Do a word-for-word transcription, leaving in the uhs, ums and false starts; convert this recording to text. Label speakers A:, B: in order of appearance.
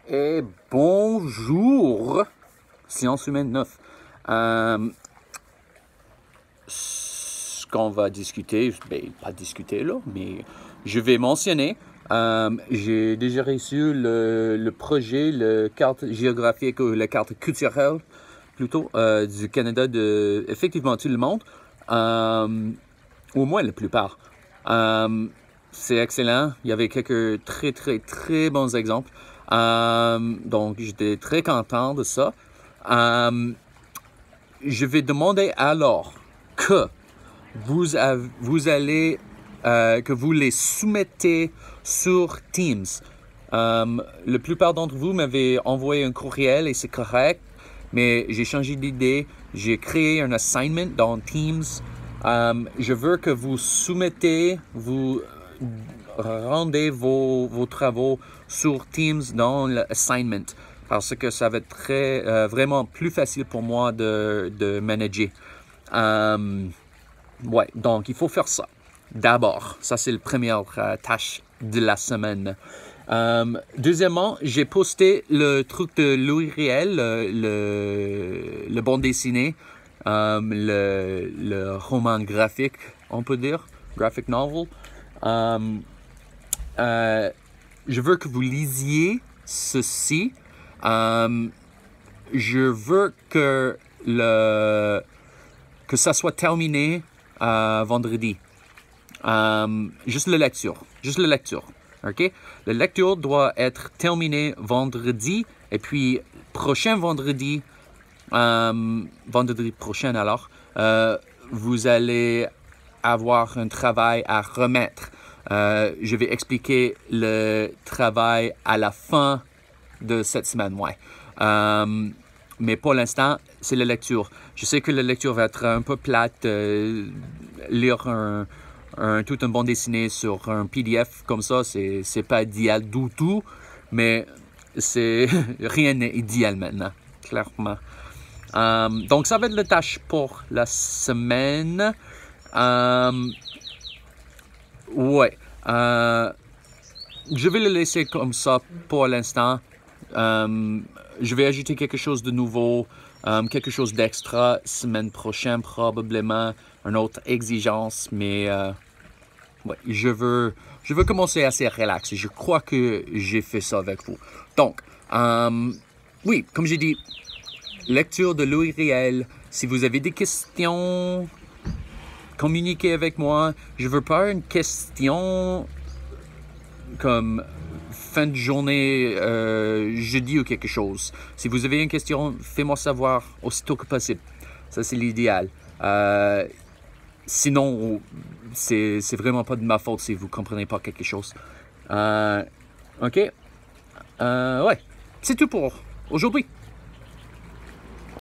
A: Et bonjour, Science Humaine neuf. Euh, ce qu'on va discuter, ben, pas discuter là, mais je vais mentionner, euh, j'ai déjà reçu le, le projet, la carte géographique ou la carte culturelle plutôt euh, du Canada, de effectivement tout le monde, euh, au moins la plupart. Euh, c'est excellent. Il y avait quelques très, très, très bons exemples. Euh, donc, j'étais très content de ça. Euh, je vais demander alors que vous, avez, vous allez, euh, que vous les soumettez sur Teams. Euh, la plupart d'entre vous m'avaient envoyé un courriel et c'est correct, mais j'ai changé d'idée. J'ai créé un assignment dans Teams. Euh, je veux que vous soumettez, vous rendez vos, vos travaux sur Teams dans l'assignment parce que ça va être très, euh, vraiment plus facile pour moi de, de manager. Euh, ouais, donc il faut faire ça. D'abord, ça c'est la première euh, tâche de la semaine. Euh, deuxièmement, j'ai posté le truc de Louis Riel, le, le, le bande dessinée, euh, le, le roman graphique, on peut dire, graphic novel. Euh, euh, je veux que vous lisiez ceci. Euh, je veux que le que ça soit terminé euh, vendredi. Euh, juste la lecture. Juste la lecture. OK? La lecture doit être terminée vendredi. Et puis, prochain vendredi, euh, vendredi prochain alors, euh, vous allez avoir un travail à remettre. Euh, je vais expliquer le travail à la fin de cette semaine, ouais. Euh, mais pour l'instant, c'est la lecture. Je sais que la lecture va être un peu plate. Euh, lire un, un, tout un bande dessinée sur un P D F comme ça, c'est, c'est pas idéal du tout. Mais c'est rien n'est idéal maintenant, clairement. Euh, donc, ça va être la tâche pour la semaine. Euh, ouais. Euh, je vais le laisser comme ça pour l'instant. Euh, je vais ajouter quelque chose de nouveau, euh, quelque chose d'extra semaine prochaine probablement, une autre exigence, mais euh, ouais, je veux, je veux commencer assez relax. Je crois que j'ai fait ça avec vous. Donc, euh, oui, comme j'ai dit, lecture de Louis Riel. Si vous avez des questions, communiquez avec moi. Je veux pas une question comme fin de journée, euh, jeudi ou quelque chose. Si vous avez une question, faites-moi savoir aussitôt que possible. Ça, c'est l'idéal. Euh, sinon, c'est, c'est vraiment pas de ma faute si vous comprenez pas quelque chose. Euh, OK? Euh, ouais. C'est tout pour aujourd'hui.